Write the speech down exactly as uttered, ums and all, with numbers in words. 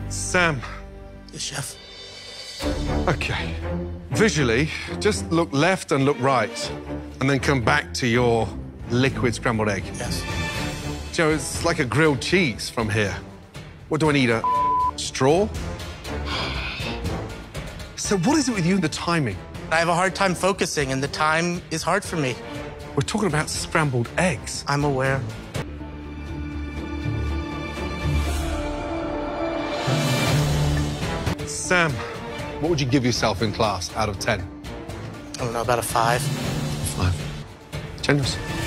Sam. Yes, chef. Okay. Visually, just look left and look right, and then come back to your liquid scrambled egg. Yes. Joe, it's like a grilled cheese from here. What do I need, a straw? So what is it with you and the timing? I have a hard time focusing, and the time is hard for me. We're talking about scrambled eggs. I'm aware. Sam, what would you give yourself in class out of ten? I don't know, about a five. Five. Generous.